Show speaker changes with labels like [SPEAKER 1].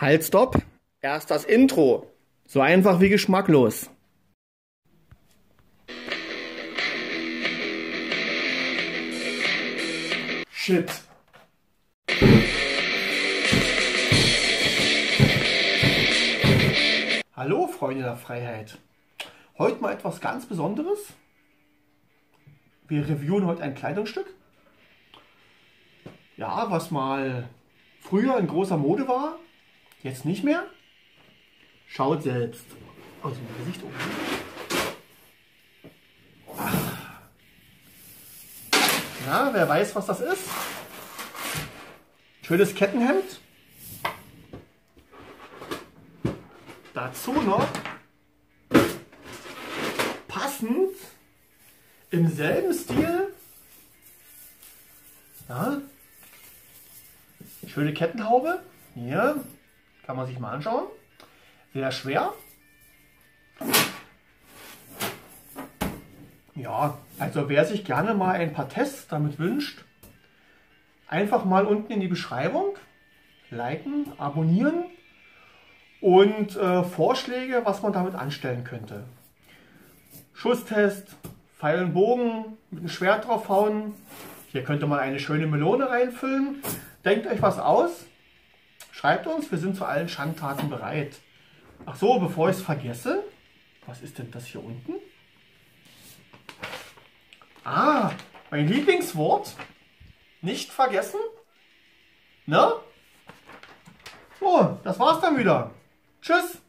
[SPEAKER 1] Halt, stopp. Erst das Intro. So einfach wie geschmacklos. Shit. Hallo Freunde der Freiheit. Heute mal etwas ganz Besonderes. Wir reviewen heute ein Kleidungsstück. Ja, was mal früher in großer Mode war, jetzt nicht mehr. Schaut selbst aus dem Gesicht um. Na, wer weiß, was das ist? Schönes Kettenhemd. Dazu noch passend im selben Stil. Ja, schöne Kettenhaube. Hier kann man sich mal anschauen. Sehr schwer. Ja, also wer sich gerne mal ein paar Tests damit wünscht, einfach mal unten in die Beschreibung liken, abonnieren und Vorschläge, was man damit anstellen könnte. Schusstest, Pfeil und Bogen mit einem Schwert draufhauen. Hier könnte man eine schöne Melone reinfüllen. Denkt euch was aus. Schreibt uns, wir sind zu allen Schandtaten bereit. Ach so, bevor ich es vergesse, was ist denn das hier unten? Ah, mein Lieblingswort. Nicht vergessen. Ne? So, das war's dann wieder. Tschüss.